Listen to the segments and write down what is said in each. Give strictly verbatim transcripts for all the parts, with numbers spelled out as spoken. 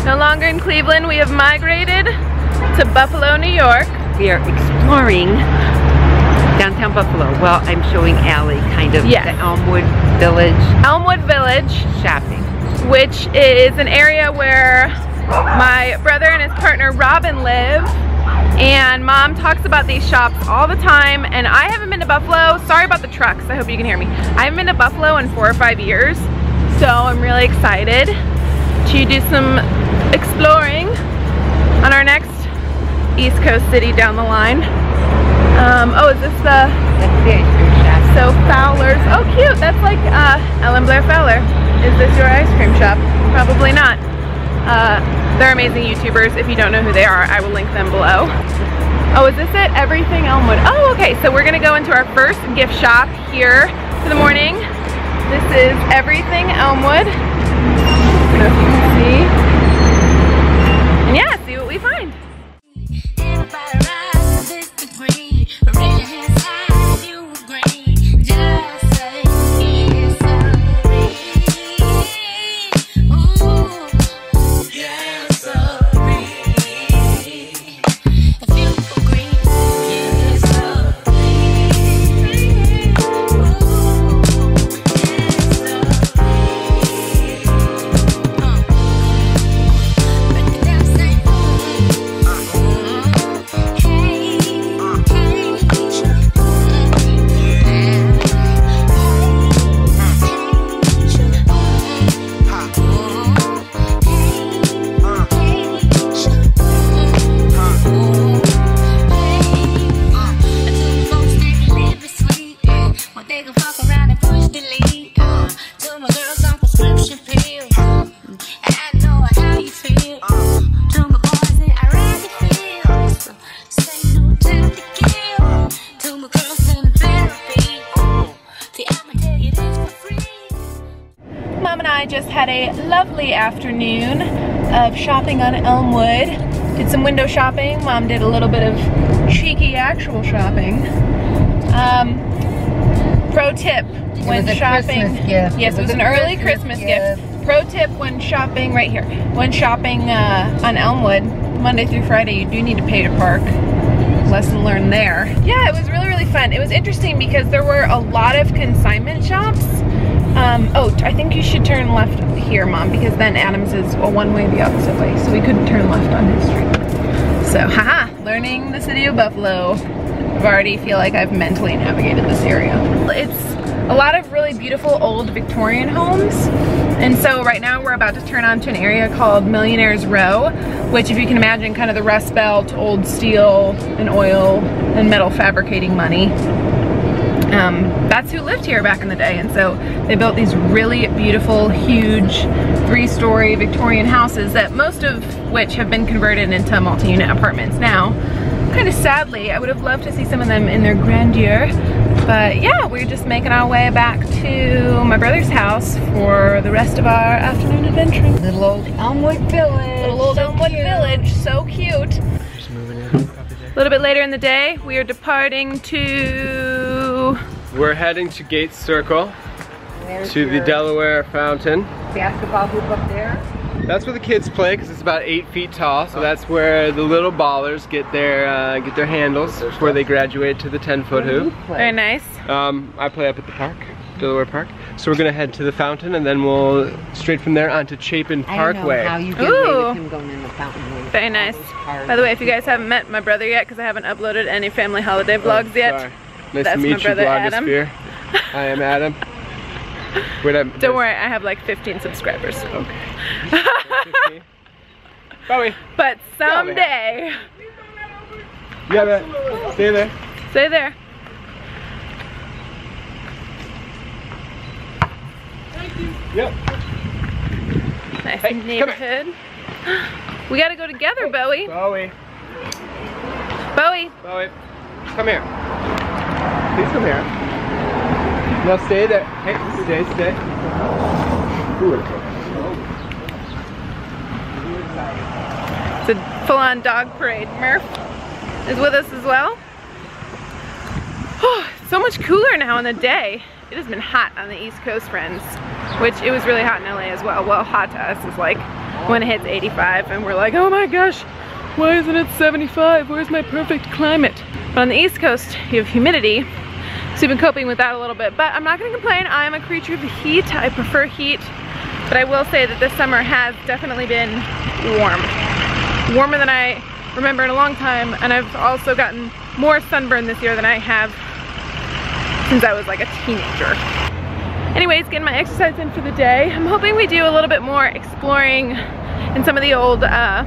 No longer in Cleveland, we have migrated to Buffalo, New York. We are exploring downtown Buffalo. Well, I'm showing Allie kind of yes. the Elmwood Village. Elmwood Village. Shopping. Which is an area where my brother and his partner Robin live. And Mom talks about these shops all the time. And I haven't been to Buffalo. Sorry about the trucks. I hope you can hear me. I haven't been to Buffalo in four or five years. So I'm really excited to do some exploring on our next East Coast city down the line. Um, oh, is this the... That's the ice cream shop. So Fowler's. Oh, cute. That's like uh, Ellen Blair Fowler. Is this your ice cream shop? Probably not. Uh, they're amazing YouTubers. If you don't know who they are, I will link them below. Oh, is this it? Everything Elmwood. Oh, okay. So we're going to go into our first gift shop here for the morning. This is Everything Elmwood. I don't know if you can see. And yeah, see what we find. Just had a lovely afternoon of shopping on Elmwood. Did some window shopping. Mom did a little bit of cheeky actual shopping. Um, pro tip when shopping. Yes, it was an early Christmas gift. Pro tip when shopping, right here. When shopping uh, on Elmwood, Monday through Friday, you do need to pay to park. Lesson learned there. Yeah, it was really, really fun. It was interesting because there were a lot of consignment shops. Um, oh, I think you should turn left here, Mom, because then Adams is a one-way the opposite way, so we couldn't turn left on his street. So, haha, learning the city of Buffalo. I already feel like I've mentally navigated this area. It's a lot of really beautiful old Victorian homes, and so right now we're about to turn onto an area called Millionaire's Row, which, if you can imagine, kind of the Rust Belt, old steel and oil and metal fabricating money. Um, that's who lived here back in the day, and so they built these really beautiful, huge, three-story Victorian houses that most of which have been converted into multi-unit apartments now. Kind of sadly, I would have loved to see some of them in their grandeur, but yeah, we're just making our way back to my brother's house for the rest of our afternoon adventure. Little old Elmwood Village. Little old so Elmwood cute. Village, so cute. Just moving in. A little bit later in the day, we are departing to... We're heading to Gates Circle, There's to the Delaware Fountain. Basketball hoop up there. That's where the kids play because it's about eight feet tall. So that's where the little ballers get their uh, get their handles before they graduate to the ten foot hoop. Very nice. Um, I play up at the park, Delaware Park. So we're gonna head to the fountain and then we'll straight from there onto Chapin Parkway. I don't know how you get Ooh. away with him going in the fountain. Very nice. By the way, if you guys haven't met my brother yet, because I haven't uploaded any family holiday vlogs Oh, yet, sorry. Nice that's to meet my you, brother Adam. Vlogosphere. I am Adam. Wait, I'm, Don't worry, I have like fifteen subscribers. Okay. Bowie. But someday. Yeah, man. Stay there. Stay there. Yep. Nice Hey, neighborhood. We gotta go together, Bowie. Bowie. Bowie. Bowie. Come here. Please come here. No, stay there. Hey, stay, stay. It's a full-on dog parade. Murph is with us as well. Oh, it's so much cooler now in the day. It has been hot on the East Coast, friends, which it was really hot in L A as well. Well, hot to us is like when it hits eighty-five and we're like, oh my gosh, why isn't it seventy-five? Where's my perfect climate? But on the East Coast, you have humidity, so we've been coping with that a little bit. But I'm not gonna complain, I am a creature of the heat. I prefer heat, but I will say that this summer has definitely been warm. Warmer than I remember in a long time, and I've also gotten more sunburn this year than I have since I was like a teenager. Anyways, getting my exercise in for the day. I'm hoping we do a little bit more exploring in some of the old, uh,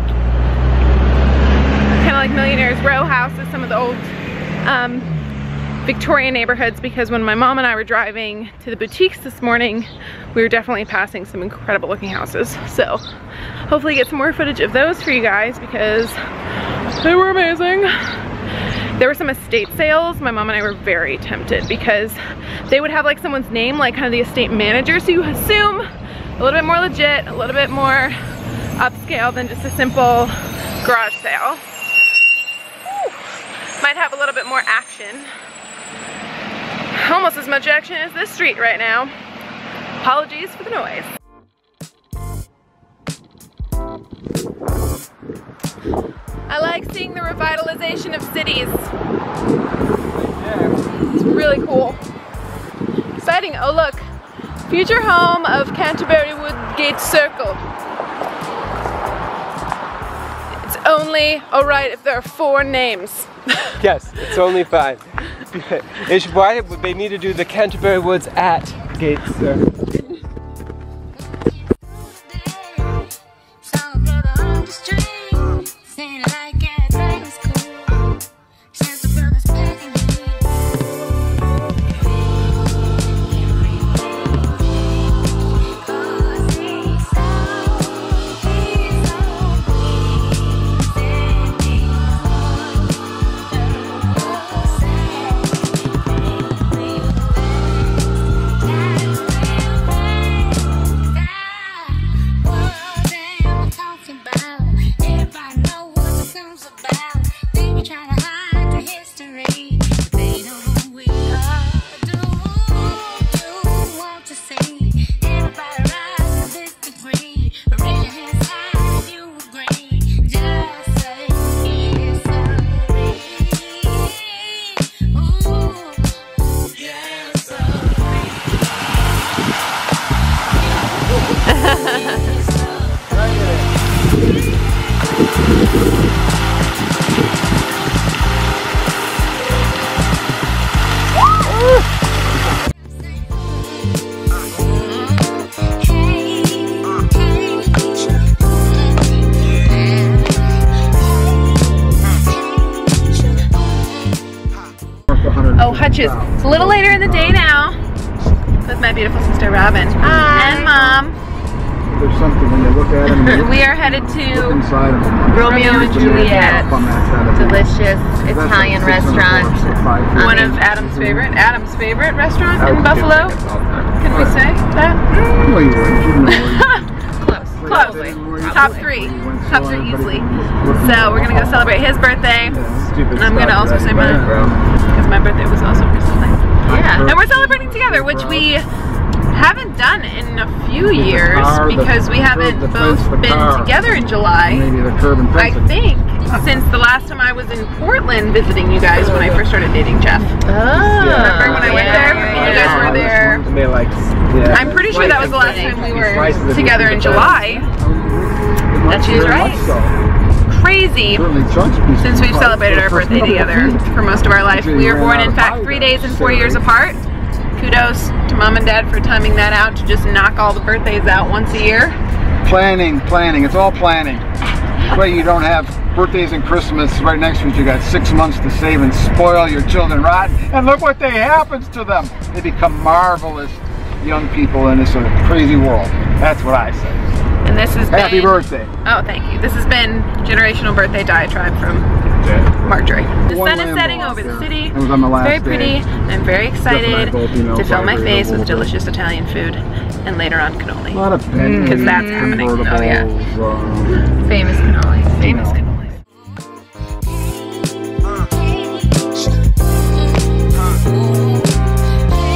kind of like Millionaire's Row houses, some of the old um, Victorian neighborhoods, because when my mom and I were driving to the boutiques this morning, we were definitely passing some incredible looking houses. So hopefully get some more footage of those for you guys because they were amazing. There were some estate sales. My mom and I were very tempted because they would have like someone's name, like kind of the estate manager, so you assume a little bit more legit, a little bit more upscale than just a simple garage sale. Whew. Might have a little bit more action. Almost as much action as this street right now. Apologies for the noise. I like seeing the revitalization of cities. It's really cool. Exciting. Oh look, future home of Canterbury Woodgate Circle. It's only alright if there are four names. Yes, it's only five. It's why they need to do the Canterbury Woods at Gate Circle. Oh, hutches. It's a little later in the day now with my beautiful sister Robin. Hi. And Mom. There's something when you look at them. We are headed to Romeo and Juliet. Delicious Italian restaurant. One of Adam's favorite, Adam's favorite restaurant in Buffalo. Can we say that? Close. Close. Top three. Top three easily. So we're gonna go celebrate his birthday. And I'm gonna also say mine. Because my birthday was also recently. Yeah. And we're celebrating together, which we haven't done in a few years because we haven't both been together in July. I think since the last time I was in Portland visiting you guys when I first started dating Jeff. Oh. Remember when I went there and you guys were there? I'm pretty sure that was the last time we were together in July. That she's right. Crazy since we've celebrated our birthday together for most of our life. We were born, in fact, three days and four years apart. Kudos to Mom and Dad for timing that out to just knock all the birthdays out once a year. Planning, planning. It's all planning. That way you don't have birthdays and Christmas right next to each other. You got six months to save and spoil your children rotten. And look what they happens to them. They become marvelous young people in this sort of crazy world. That's what I say. And this has Happy been, birthday. Oh, thank you. This has been Generational Birthday Diatribe from Marjorie. The sun is setting over the city. It was on the last Very pretty. day. I'm very excited both, you know, to fill my face with bit. delicious Italian food and later on cannoli. A lot of Because that's happening. Oh yeah. Um, Famous cannoli. Famous cannoli.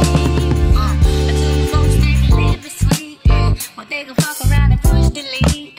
They can fuck around and push delete.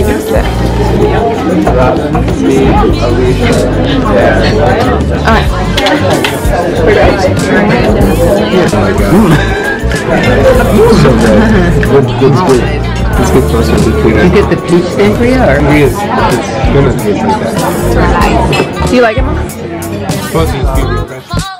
use that. Robin, me, Alicia, yeah. Alright. So good. Good, good, good. Let's get closer between us. You get the peach sangria or? It's, it's gonna taste like that. Do you like it, Mom? Plus it's gonna be refreshing.